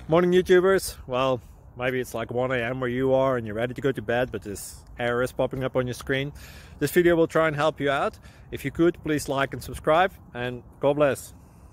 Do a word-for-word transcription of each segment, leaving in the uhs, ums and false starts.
Morning YouTubers. Well, maybe it's like one A M where you are and you're ready to go to bed, but this error is popping up on your screen. This video will try and help you out. If you could, please like and subscribe, and God bless.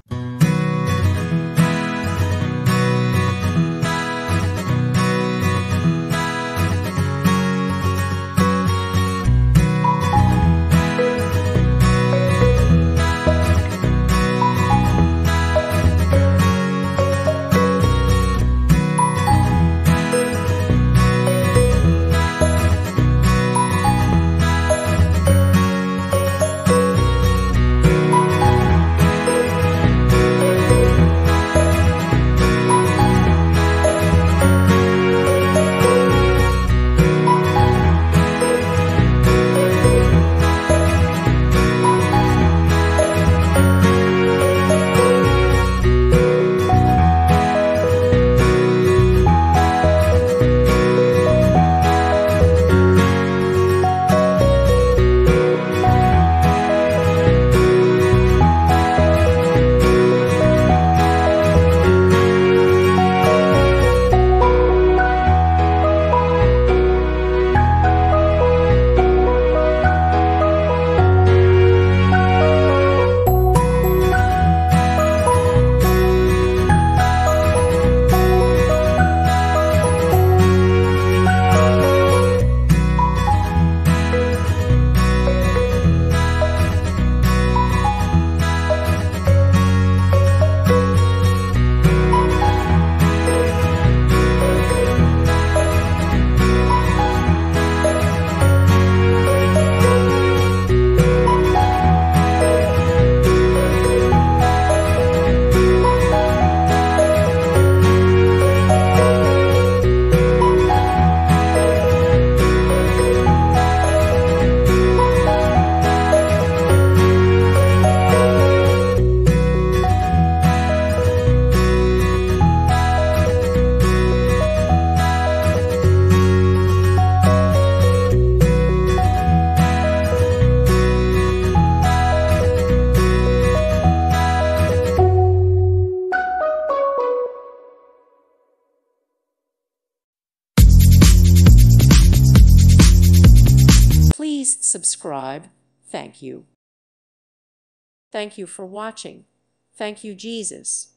Please subscribe. Thank you. Thank you for watching. Thank you, Jesus.